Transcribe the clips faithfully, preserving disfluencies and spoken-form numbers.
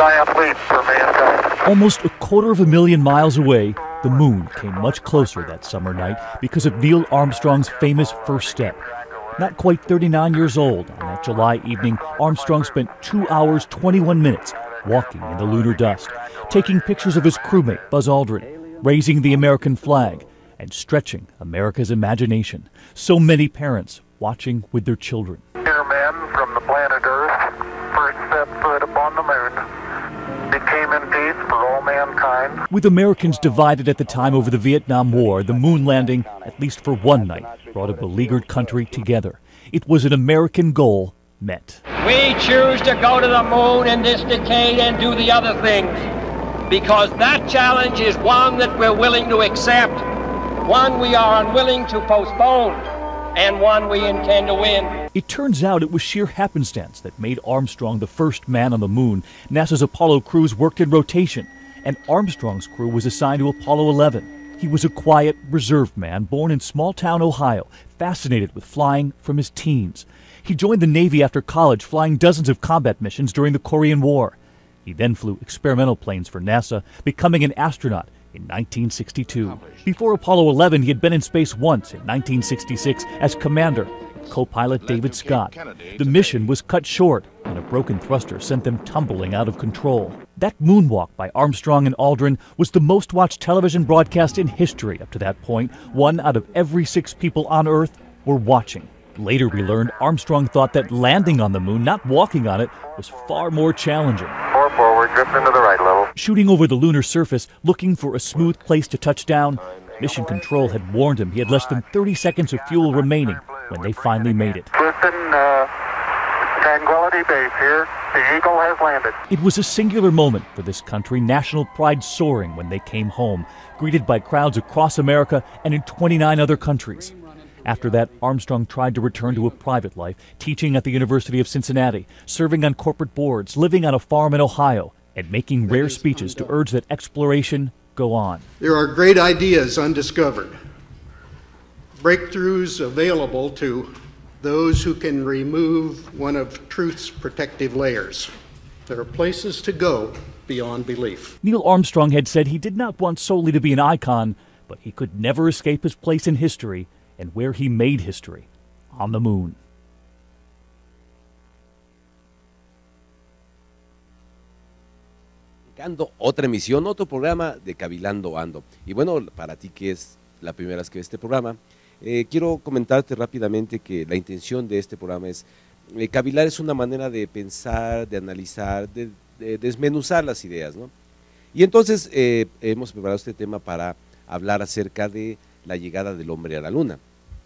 giant leap for mankind. Almost a quarter of a million miles away, the moon came much closer that summer night because of Neil Armstrong's famous first step. Not quite thirty-nine years old, on that July evening, Armstrong spent two hours, twenty-one minutes walking in the lunar dust, taking pictures of his crewmate, Buzz Aldrin, raising the American flag, and stretching America's imagination. So many parents watching with their children. Dear men from the planet Earth, first set foot upon the moon, became in peace for all mankind. With Americans divided at the time over the Vietnam War, the moon landing, at least for one night, brought a beleaguered country together. It was an American goal met. We choose to go to the moon in this decade and do the other things, because that challenge is one that we're willing to accept, one we are unwilling to postpone, and one we intend to win. It turns out it was sheer happenstance that made Armstrong the first man on the moon. NASA's Apollo crews worked in rotation, and Armstrong's crew was assigned to Apollo eleven. He was a quiet, reserved man born in small-town Ohio, fascinated with flying from his teens. He joined the Navy after college, flying dozens of combat missions during the Korean War. He then flew experimental planes for NASA, becoming an astronaut in nineteen sixty-two. Before Apollo eleven, he had been in space once in nineteen sixty-six as commander, co-pilot David Scott. The mission was cut short, and a broken thruster sent them tumbling out of control. That moonwalk by Armstrong and Aldrin was the most-watched television broadcast in history up to that point. One out of every six people on Earth were watching. Later we learned Armstrong thought that landing on the moon, not walking on it, was far more challenging. Four forward, drift into the right level. Shooting over the lunar surface, looking for a smooth place to touch down, Mission Control had warned him he had less than thirty seconds of fuel remaining when they finally made it. Listen, uh, Tranquility Base here. The Eagle has landed. It was a singular moment for this country, national pride soaring when they came home, greeted by crowds across America and in twenty-nine other countries. After that, Armstrong tried to return to a private life, teaching at the University of Cincinnati, serving on corporate boards, living on a farm in Ohio, and making rare speeches to urge that exploration go on. There are great ideas undiscovered, breakthroughs available to those who can remove one of truth's protective layers. There are places to go beyond belief. Neil Armstrong had said he did not want solely to be an icon, but he could never escape his place in history and where he made history, on the moon. Otra emisión, otro programa de Cavilando Ando. Y bueno, para ti que es la primera vez que ves este programa, eh, quiero comentarte rápidamente que la intención de este programa es, eh, cavilar es una manera de pensar, de analizar, de, de desmenuzar las ideas, ¿no? Y entonces eh, hemos preparado este tema para hablar acerca de la llegada del hombre a la luna.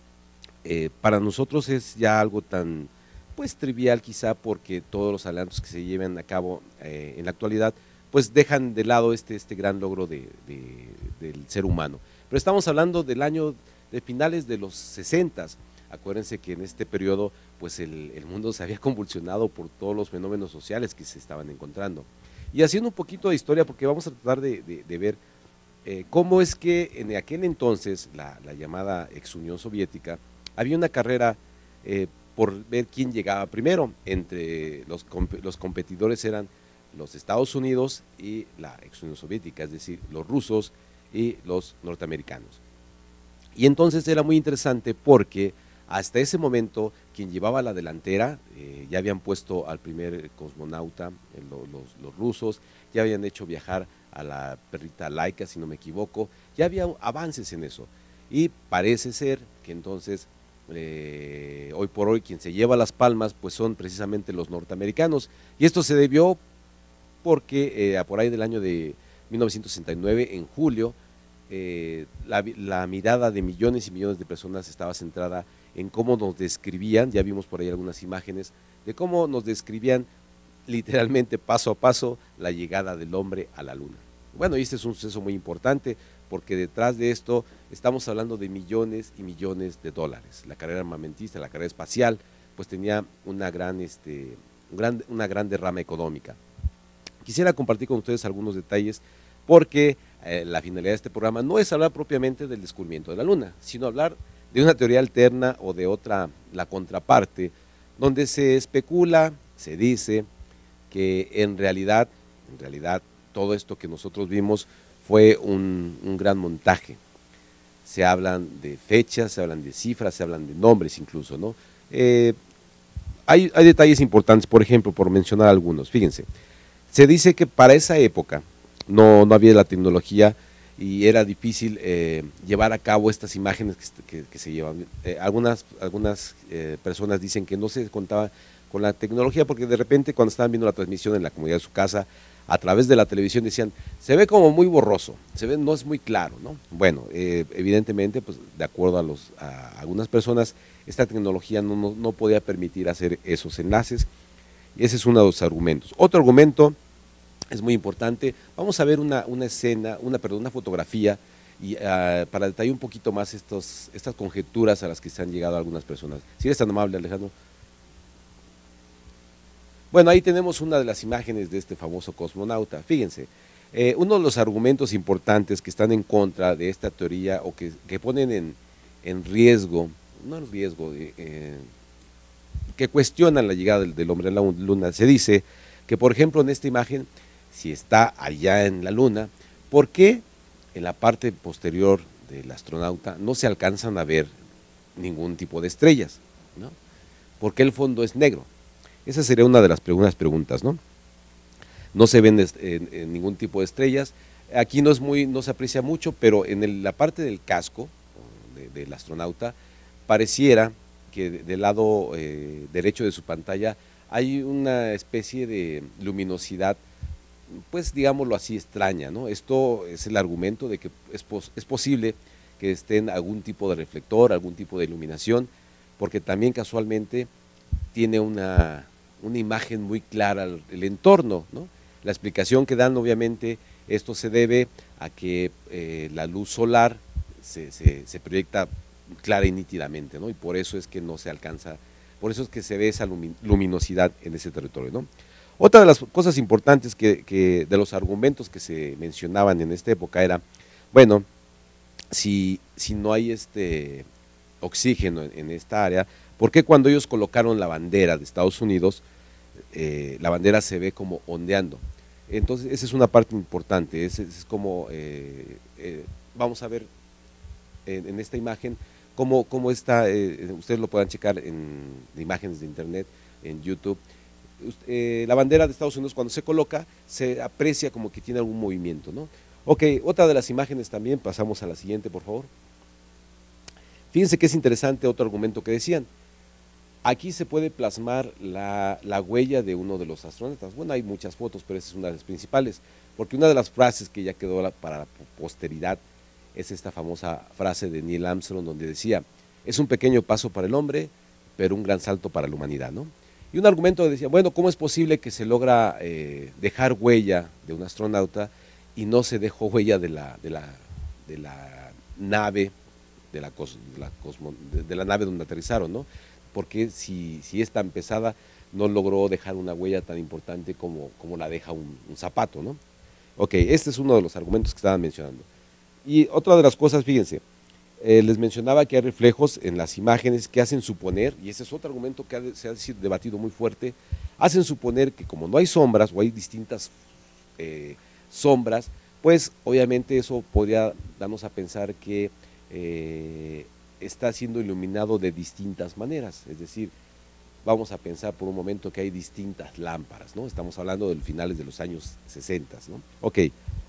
Eh, para nosotros es ya algo tan pues trivial quizá, porque todos los adelantos que se lleven a cabo eh, en la actualidad pues dejan de lado este, este gran logro de, de, del ser humano. Pero estamos hablando del año de finales de los sesentas. Acuérdense que en este periodo pues el, el mundo se había convulsionado por todos los fenómenos sociales que se estaban encontrando. Y haciendo un poquito de historia, porque vamos a tratar de, de, de ver Eh, cómo es que en aquel entonces, la, la llamada ex Unión Soviética, había una carrera eh, por ver quién llegaba primero. Entre los, comp los competidores eran los Estados Unidos y la ex Unión Soviética, es decir, los rusos y los norteamericanos. Y entonces era muy interesante porque hasta ese momento quien llevaba la delantera, eh, ya habían puesto al primer cosmonauta, eh, los, los, los rusos, ya habían hecho viajar a la perrita Laika, si no me equivoco, ya había avances en eso. Y parece ser que entonces, eh, hoy por hoy, quien se lleva las palmas, pues son precisamente los norteamericanos. Y esto se debió porque eh, por ahí del año de mil novecientos sesenta y nueve, en julio, eh, la, la mirada de millones y millones de personas estaba centrada en cómo nos describían, ya vimos por ahí algunas imágenes, de cómo nos describían literalmente paso a paso la llegada del hombre a la luna. Bueno, y este es un suceso muy importante porque detrás de esto estamos hablando de millones y millones de dólares. La carrera armamentista, la carrera espacial, pues tenía una gran, este, un gran, una gran derrama económica. Quisiera compartir con ustedes algunos detalles porque eh, la finalidad de este programa no es hablar propiamente del descubrimiento de la luna, sino hablar de una teoría alterna o de otra, la contraparte, donde se especula, se dice que en realidad En realidad, todo esto que nosotros vimos fue un, un gran montaje. Se hablan de fechas, se hablan de cifras, se hablan de nombres incluso, ¿no? Eh, hay, hay detalles importantes, por ejemplo, por mencionar algunos. Fíjense, se dice que para esa época no, no había la tecnología y era difícil eh, llevar a cabo estas imágenes que, que, que se llevan. Eh, algunas algunas eh, personas dicen que no se contaba con la tecnología porque de repente cuando estaban viendo la transmisión en la comodidad de su casa, a través de la televisión decían, se ve como muy borroso, se ve, no es muy claro, ¿no? Bueno, eh, evidentemente, pues de acuerdo a, los, a algunas personas, esta tecnología no, no, no podía permitir hacer esos enlaces, y ese es uno de los argumentos. Otro argumento es muy importante, vamos a ver una, una escena, una, perdón, una fotografía, y uh, para detallar un poquito más estos, estas conjeturas a las que se han llegado algunas personas. Si eres tan amable, Alejandro. Bueno, ahí tenemos una de las imágenes de este famoso cosmonauta. Fíjense, eh, uno de los argumentos importantes que están en contra de esta teoría o que, que ponen en, en riesgo, no en riesgo, eh, que cuestionan la llegada del, del hombre a la luna, se dice que, por ejemplo, en esta imagen, si está allá en la luna, ¿por qué en la parte posterior del astronauta no se alcanzan a ver ningún tipo de estrellas, ¿no? ¿Por qué el fondo es negro? Esa sería una de las primeras preguntas, ¿no? No se ven en, en ningún tipo de estrellas. Aquí no es muy, no se aprecia mucho, pero en el, la parte del casco de, del astronauta pareciera que de, del lado eh, derecho de su pantalla hay una especie de luminosidad, pues digámoslo así, extraña, ¿no? Esto es el argumento de que es, pos, es posible que esté en algún tipo de reflector, algún tipo de iluminación, porque también casualmente tiene una una imagen muy clara del entorno, ¿no? La explicación que dan, obviamente, esto se debe a que eh, la luz solar se, se, se proyecta clara y nítidamente, ¿no? Y por eso es que no se alcanza, por eso es que se ve esa luminosidad en ese territorio, ¿no? Otra de las cosas importantes que, que de los argumentos que se mencionaban en esta época era, bueno, si, si no hay este oxígeno en, en esta área, ¿por qué cuando ellos colocaron la bandera de Estados Unidos, eh, la bandera se ve como ondeando? Entonces, esa es una parte importante, es, es como, eh, eh, vamos a ver en, en esta imagen, cómo, cómo está, eh, ustedes lo puedan checar en imágenes de internet, en YouTube. Eh, la bandera de Estados Unidos cuando se coloca, se aprecia como que tiene algún movimiento, ¿no? Ok, otra de las imágenes también, pasamos a la siguiente, por favor. Fíjense que es interesante otro argumento que decían. Aquí se puede plasmar la, la huella de uno de los astronautas. Bueno, hay muchas fotos, pero esa es una de las principales, porque una de las frases que ya quedó la, para la posteridad es esta famosa frase de Neil Armstrong, donde decía, es un pequeño paso para el hombre, pero un gran salto para la humanidad, ¿no? Y un argumento decía, bueno, ¿cómo es posible que se logra eh, dejar huella de un astronauta y no se dejó huella de la, de la, de la nave, de la, cos, de, la cosmo, de, de la nave donde aterrizaron, ¿no? Porque si, si es tan pesada, no logró dejar una huella tan importante como, como la deja un, un zapato, ¿no? Ok, este es uno de los argumentos que estaban mencionando. Y otra de las cosas, fíjense, eh, les mencionaba que hay reflejos en las imágenes que hacen suponer, y ese es otro argumento que ha, se ha debatido muy fuerte, hacen suponer que como no hay sombras o hay distintas eh, sombras, pues obviamente eso podría darnos a pensar que eh, está siendo iluminado de distintas maneras, es decir, vamos a pensar por un momento que hay distintas lámparas, ¿no? Estamos hablando de finales de los años sesenta, ¿no? Ok.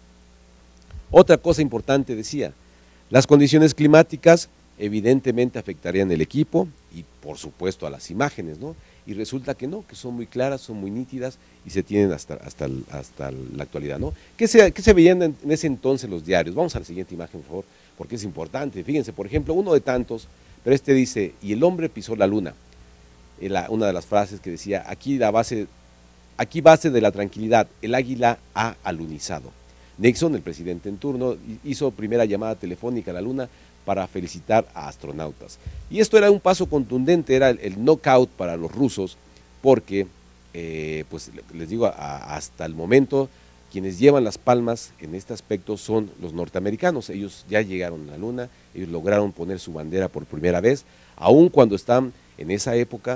Otra cosa importante decía, las condiciones climáticas evidentemente afectarían el equipo y por supuesto a las imágenes, ¿no? Y resulta que no, que son muy claras, son muy nítidas y se tienen hasta, hasta, hasta la actualidad, ¿no? ¿Qué se, qué se veían en, en ese entonces los diarios? Vamos a la siguiente imagen, por favor, porque es importante. Fíjense, por ejemplo, uno de tantos, pero este dice, y el hombre pisó la luna. La, una de las frases que decía, aquí la base, aquí base de la tranquilidad, el águila ha alunizado. Nixon, el presidente en turno, hizo primera llamada telefónica a la luna para felicitar a astronautas. Y esto era un paso contundente, era el, el knockout para los rusos, porque, eh, pues les digo, a, hasta el momento, quienes llevan las palmas en este aspecto son los norteamericanos. Ellos ya llegaron a la luna, ellos lograron poner su bandera por primera vez, aun cuando están en esa época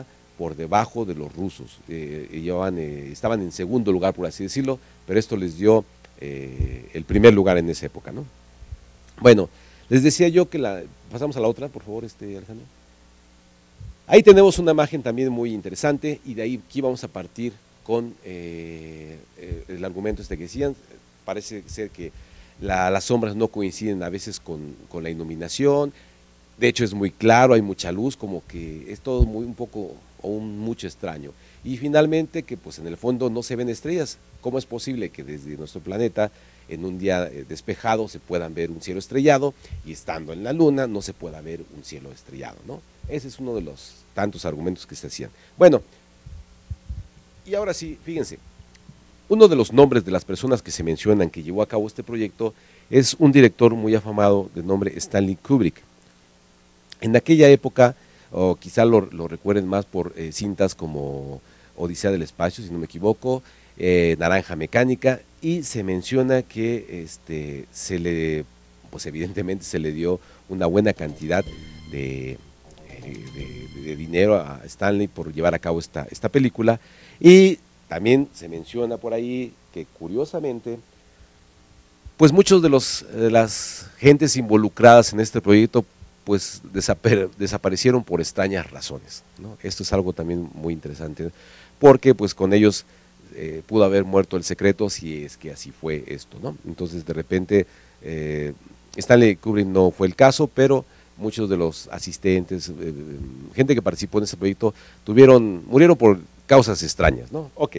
por debajo de los rusos, eh, llevaban, eh, estaban en segundo lugar, por así decirlo, pero esto les dio eh, el primer lugar en esa época, ¿no? Bueno, les decía yo que la, pasamos a la otra, por favor, este Alejandro. Ahí tenemos una imagen también muy interesante y de ahí aquí vamos a partir con eh, el argumento este que decían. Parece ser que la, las sombras no coinciden a veces con, con la iluminación, de hecho es muy claro, hay mucha luz, como que es todo muy un poco o un mucho extraño. Y finalmente que pues en el fondo no se ven estrellas. ¿Cómo es posible que desde nuestro planeta en un día despejado se puedan ver un cielo estrellado y estando en la luna no se pueda ver un cielo estrellado, ¿no? Ese es uno de los tantos argumentos que se hacían. Bueno, y ahora sí, fíjense, uno de los nombres de las personas que se mencionan que llevó a cabo este proyecto es un director muy afamado de nombre Stanley Kubrick. En aquella época, o quizá lo, lo recuerden más por eh, cintas como Odisea del Espacio, si no me equivoco, eh, Naranja Mecánica, y se menciona que este, se le, pues evidentemente se le dio una buena cantidad de, de, de, de dinero a Stanley por llevar a cabo esta, esta película, y también se menciona por ahí que curiosamente, pues muchos de los de las gentes involucradas en este proyecto pues desapare, desaparecieron por extrañas razones, ¿no? Esto es algo también muy interesante, porque pues con ellos eh, pudo haber muerto el secreto si es que así fue esto, ¿no? Entonces de repente eh, Stanley Kubrick no fue el caso, pero muchos de los asistentes, eh, gente que participó en este proyecto, tuvieron, murieron por causas extrañas, ¿no? Ok.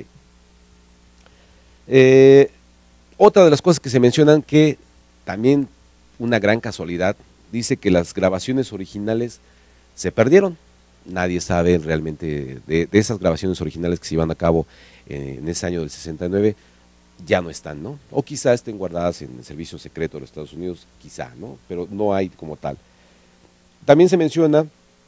Eh, otra de las cosas que se mencionan que también una gran casualidad, dice que las grabaciones originales se perdieron. Nadie sabe realmente de, de esas grabaciones originales que se iban a cabo en, en ese año del sesenta y nueve, ya no están, ¿no? O quizá estén guardadas en el servicio secreto de los Estados Unidos, quizá, ¿no? Pero no hay como tal. También se menciona,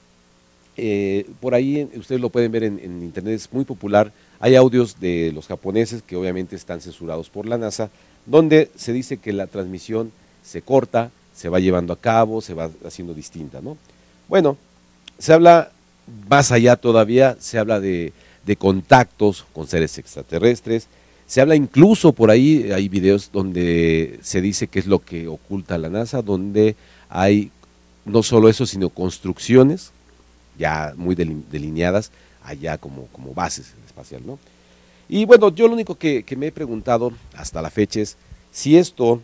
eh, por ahí ustedes lo pueden ver en, en internet, es muy popular, hay audios de los japoneses que obviamente están censurados por la NASA, donde se dice que la transmisión se corta, se va llevando a cabo, se va haciendo distinta, ¿no? Bueno, se habla más allá todavía, se habla de, de contactos con seres extraterrestres, se habla incluso por ahí, hay videos donde se dice qué es lo que oculta la NASA, donde hay no solo eso, sino construcciones ya muy delineadas allá como, como bases espaciales, ¿no? Y bueno, yo lo único que, que me he preguntado hasta la fecha es si esto...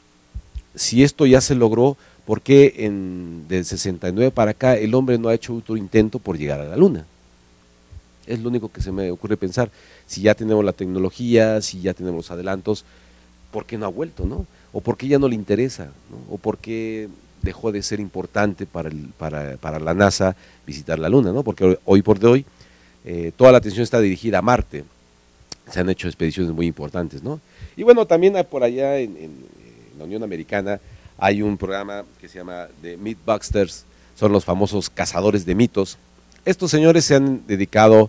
Si esto ya se logró, ¿por qué en, del sesenta y nueve para acá el hombre no ha hecho otro intento por llegar a la luna? Es lo único que se me ocurre pensar. Si ya tenemos la tecnología, si ya tenemos los adelantos, ¿por qué no ha vuelto, no? ¿O por qué ya no le interesa, ¿no? ¿O por qué dejó de ser importante para, el, para, para la NASA visitar la luna, ¿no? Porque hoy por hoy eh, toda la atención está dirigida a Marte. Se han hecho expediciones muy importantes, ¿no? Y bueno, también hay por allá en... en en la Unión Americana hay un programa que se llama The Mythbusters, son los famosos cazadores de mitos. Estos señores se han dedicado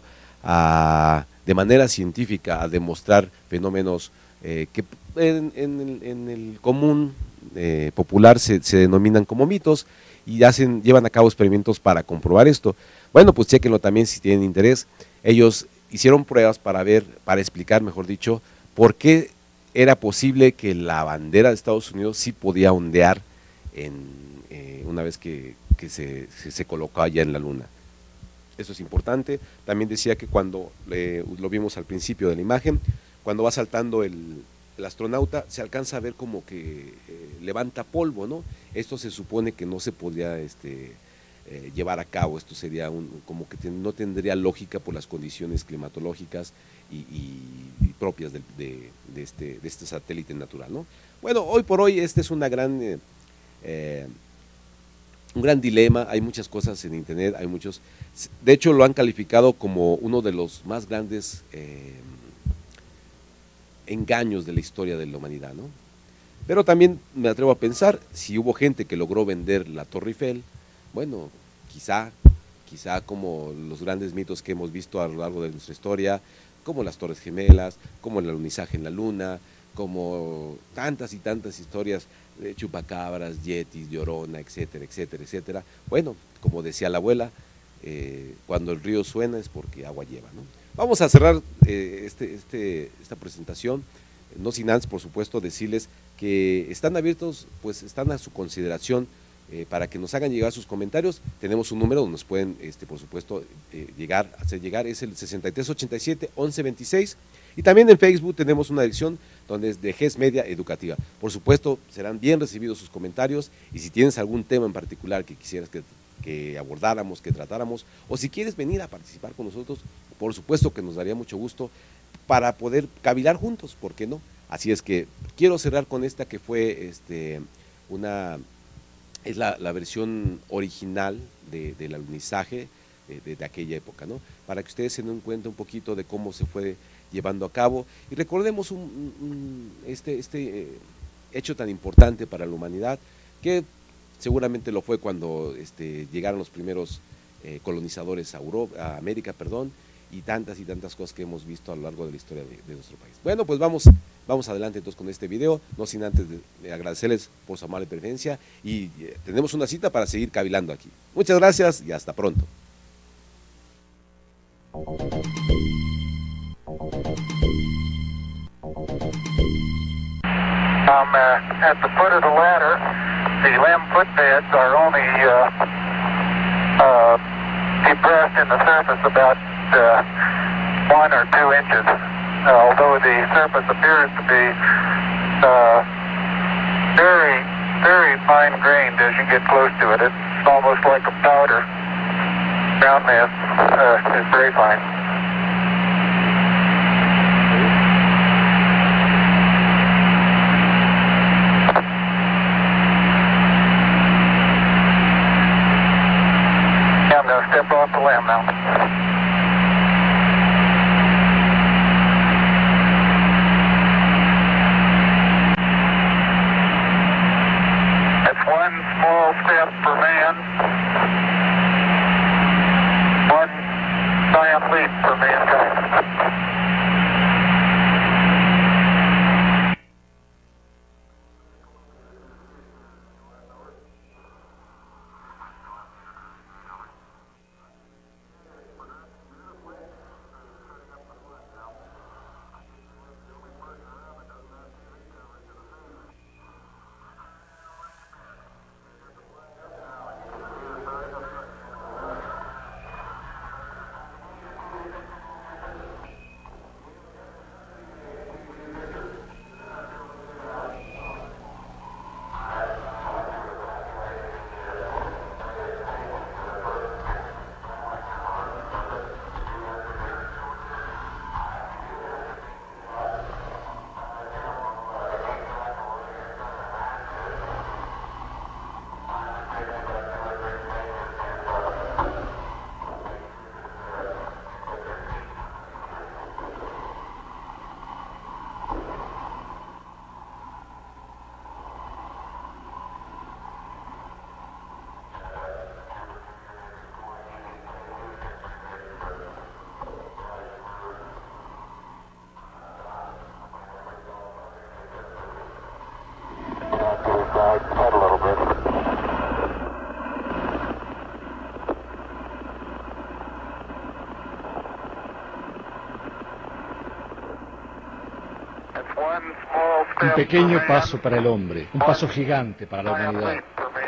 a, de manera científica a demostrar fenómenos eh, que en, en, en el común eh, popular se, se denominan como mitos y hacen, llevan a cabo experimentos para comprobar esto. Bueno, pues chéquenlo también si tienen interés. Ellos hicieron pruebas para ver, para explicar, mejor dicho, por qué era posible que la bandera de Estados Unidos sí podía ondear en, eh, una vez que, que se, se, se colocó allá en la luna. Eso es importante. También decía que cuando eh, lo vimos al principio de la imagen, cuando va saltando el, el astronauta, se alcanza a ver como que eh, levanta polvo, ¿no? Esto se supone que no se podía este, eh, llevar a cabo, esto sería un, como que ten, no tendría lógica por las condiciones climatológicas y, y, y propias de, de, de, este, de este satélite natural, ¿no? Bueno, hoy por hoy este es una gran, eh, eh, un gran dilema, hay muchas cosas en internet, hay muchos, de hecho lo han calificado como uno de los más grandes eh, engaños de la historia de la humanidad, ¿no? Pero también me atrevo a pensar, si hubo gente que logró vender la Torre Eiffel, bueno, quizá, quizá como los grandes mitos que hemos visto a lo largo de nuestra historia, como las Torres Gemelas, como el alunizaje en la Luna, como tantas y tantas historias de chupacabras, yetis, llorona, etcétera, etcétera, etcétera. Bueno, como decía la abuela, eh, cuando el río suena es porque agua lleva, ¿no? Vamos a cerrar eh, este, este, esta presentación, no sin antes, por supuesto, decirles que están abiertos, pues están a su consideración eh, para que nos hagan llegar sus comentarios. Tenemos un número donde nos pueden, este, por supuesto, eh, llegar, hacer llegar, es el sesenta y tres ochenta y siete once veintiséis, y también en Facebook tenemos una dirección donde es de G E S Media Educativa. Por supuesto, serán bien recibidos sus comentarios, y si tienes algún tema en particular que quisieras que, que abordáramos, que tratáramos, o si quieres venir a participar con nosotros, por supuesto que nos daría mucho gusto para poder cavilar juntos, ¿por qué no? Así es que quiero cerrar con esta que fue este, una, es la, la versión original de, del alunizaje de, de, de aquella época, ¿no? Para que ustedes se den cuenta un poquito de cómo se fue llevando a cabo y recordemos un, un, este, este eh, hecho tan importante para la humanidad, que seguramente lo fue cuando este, llegaron los primeros eh, colonizadores a, Europa, a América, perdón, y tantas y tantas cosas que hemos visto a lo largo de la historia de, de nuestro país. Bueno, pues vamos, vamos adelante entonces con este video, no sin antes de, de agradecerles por su amable preferencia, y eh, tenemos una cita para seguir cavilando aquí. Muchas gracias y hasta pronto. Um, uh, at the foot of the ladder, the limb footbeds are only uh, uh, depressed in the surface about uh, one or two inches, uh, although the surface appears to be uh, very, very fine-grained as you get close to it. It's almost like a powder. Ground mass uh, is very fine. Yeah, I'm going to step off the limb now. One small step for man, one giant leap for mankind. Un pequeño paso para el hombre, un paso gigante para la humanidad.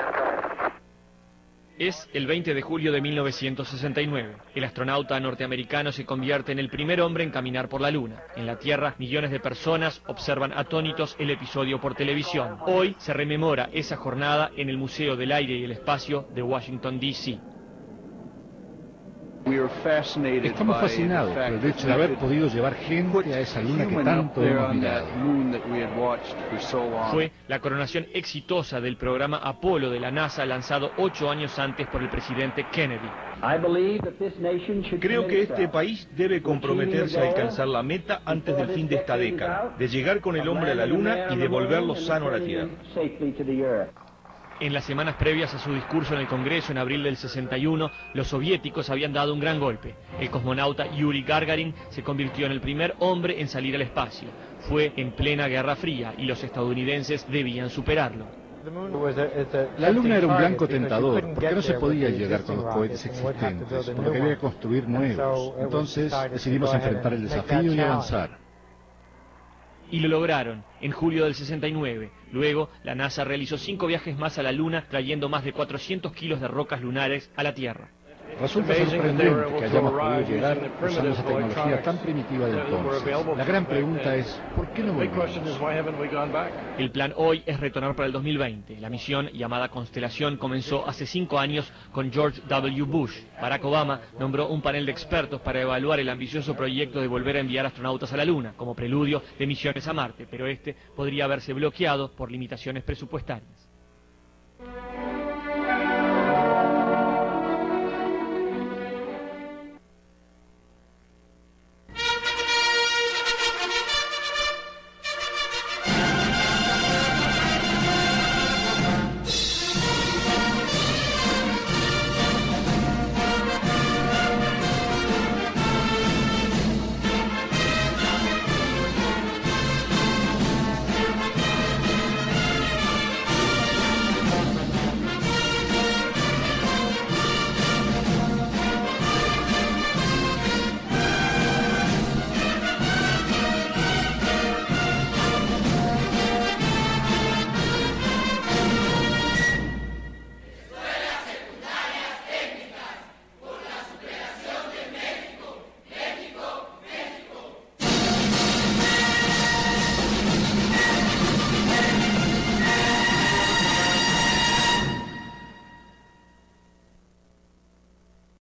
Es el veinte de julio de mil novecientos sesenta y nueve. El astronauta norteamericano se convierte en el primer hombre en caminar por la Luna. En la Tierra, millones de personas observan atónitos el episodio por televisión. Hoy se rememora esa jornada en el Museo del Aire y el Espacio de Washington, D C Estamos fascinados por el hecho de haber podido llevar gente a esa luna que tanto hemos mirado. Fue la coronación exitosa del programa Apolo de la NASA, lanzado ocho años antes por el presidente Kennedy. Creo que este país debe comprometerse a alcanzar la meta antes del fin de esta década, de llegar con el hombre a la luna y devolverlo sano a la Tierra. En las semanas previas a su discurso en el Congreso en abril del sesenta y uno, los soviéticos habían dado un gran golpe. El cosmonauta Yuri Gagarin se convirtió en el primer hombre en salir al espacio. Fue en plena Guerra Fría y los estadounidenses debían superarlo. La Luna era un blanco tentador, porque no se podía llegar con los cohetes existentes, por lo que había que construir nuevos. Entonces decidimos enfrentar el desafío y avanzar. Y lo lograron, en julio del sesenta y nueve. Luego, la NASA realizó cinco viajes más a la Luna, trayendo más de cuatrocientos kilos de rocas lunares a la Tierra. Resulta sorprendente que hayamos podido llegar usando esa tecnología tan primitiva de entonces. La gran pregunta es, ¿por qué no volvimos? El plan hoy es retornar para el dos mil veinte. La misión, llamada Constelación, comenzó hace cinco años con George W. Bush. Barack Obama nombró un panel de expertos para evaluar el ambicioso proyecto de volver a enviar astronautas a la Luna, como preludio de misiones a Marte, pero este podría haberse bloqueado por limitaciones presupuestarias.